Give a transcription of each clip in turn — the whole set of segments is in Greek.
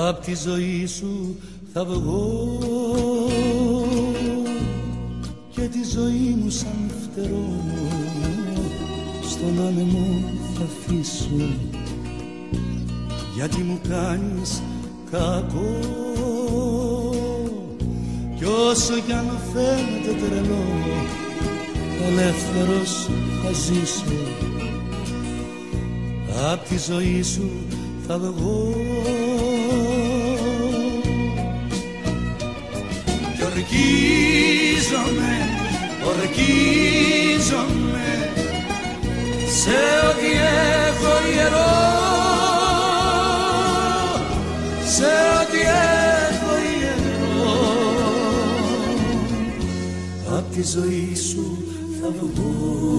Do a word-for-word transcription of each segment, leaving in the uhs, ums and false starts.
Απ' τη ζωή σου θα βγω και τη ζωή μου σαν φτερό στον άνεμο θα αφήσω, γιατί μου κάνεις κακό κι όσο κι αν φαίνεται τρελό ελεύθερος θα ζήσω. Απ' τη ζωή σου θα βγω κι ορκίζομαι, ορκίζομαι σε ό,τι έχω ιερό, σε ό,τι έχω ιερό. Απ' τη ζωή σου θα βγω.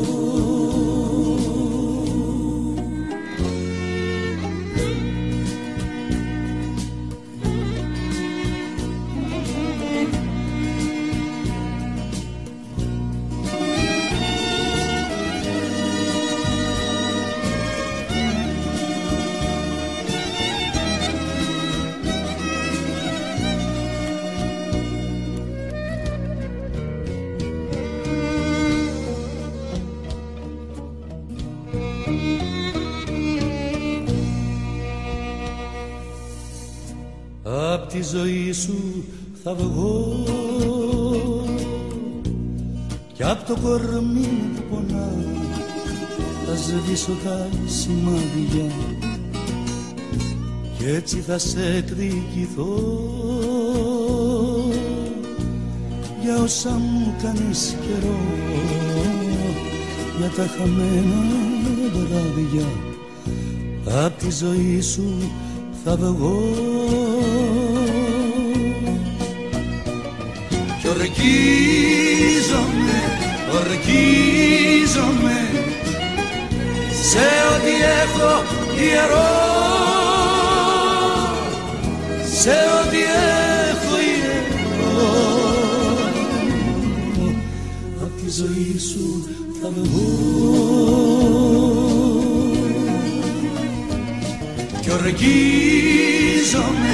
Απ' τη ζωή σου θα βγω κι απ' το κορμί που πονά θα σβήσω τα σημάδια κι έτσι θα σε εκδικηθώ για όσα μου κάνεις καιρό, για τα χαμένα βράδια. Απ' τη ζωή σου θα βγω κι ορκίζομαι, ορκίζομαι σε ό,τι έχω ιερό, σε ό,τι έχω ιερό. Απ' τη ζωή σου θα βγω κι ορκίζομαι,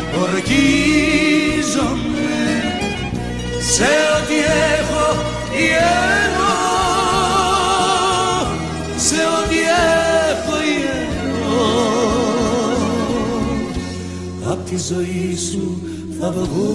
ορκίζομαι σε ό,τι έχω ιερό, σε ό,τι έχω ιερό. Απ' τη ζωή σου θα βγω.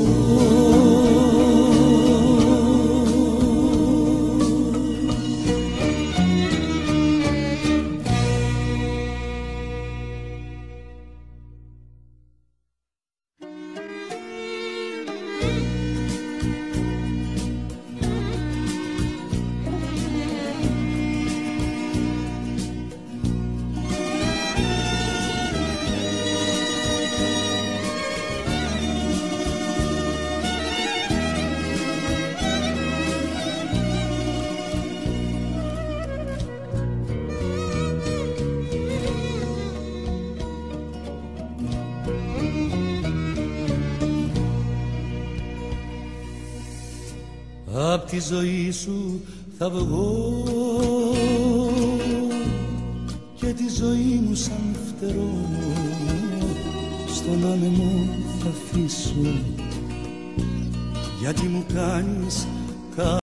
Απ' τη ζωή σου θα βγω και τη ζωή μου σαν φτερό στον άνεμο θα αφήσω, γιατί μου κάνεις